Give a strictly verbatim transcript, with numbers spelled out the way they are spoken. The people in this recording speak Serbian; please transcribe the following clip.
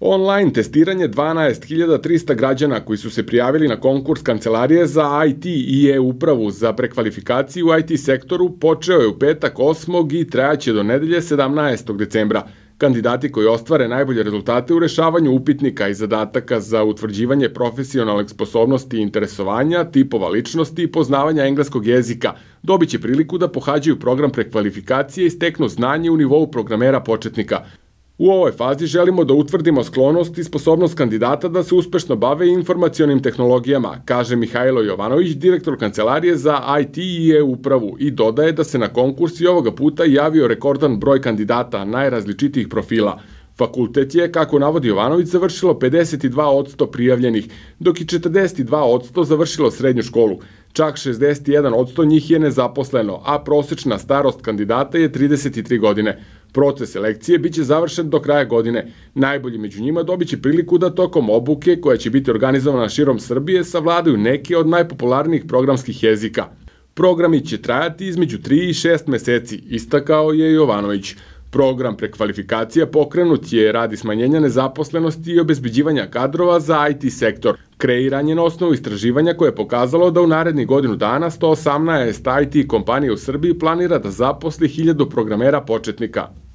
Online testiranje dvanaest hiljada trista građana koji su se prijavili na konkurs Kancelarije za I T i e-upravu za prekvalifikaciju u I T sektoru počeo je u petak osmog i trajaće do nedelje sedamnaestog decembra. Kandidati koji ostvare najbolje rezultate u rešavanju upitnika i zadataka za utvrđivanje profesionalnih sposobnosti i interesovanja, tipova ličnosti i poznavanja engleskog jezika dobit će priliku da pohađaju program prekvalifikacije i steknu znanje u nivou programera početnika. U ovoj fazi želimo da utvrdimo sklonost i sposobnost kandidata da se uspešno bave informacionim tehnologijama, kaže Mihajlo Jovanović, direktor Kancelarije za I T i e-upravu, i dodaje da se na konkurs i ovoga puta javio rekordan broj kandidata najrazličitijih profila. Fakultet je, kako navodi Jovanović, završilo pedeset dva posto prijavljenih, dok i četrdeset dva posto završilo srednju školu. Čak šezdeset jedan posto njih je nezaposleno, a prosečna starost kandidata je trideset tri godine. Proces selekcije biće završen do kraja godine. Najbolji među njima dobit će priliku da tokom obuke, koja će biti organizovana širom Srbije, savladaju neke od najpopularnijih programskih jezika. Programi će trajati između tri i šest meseci, istakao je Jovanović. Program prekvalifikacija pokrenut je radi smanjenja nezaposlenosti i obezbeđivanja kadrova za I T sektor. Kreiran je na osnovu istraživanja koje je pokazalo da u narednih godinu dana sto osamnaest I T kompanija u Srbiji planira da zaposli hiljadu programera početnika.